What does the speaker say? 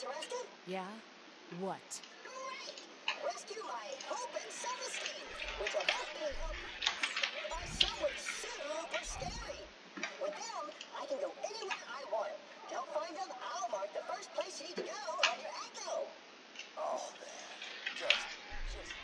to rescue? Yeah? What? Great! Rescue my hope and self-esteem, which are both being held by someone super scary. With them, I can go anywhere I want. To help find them, I'll mark the first place you need to go on your Echo. Oh, man. Just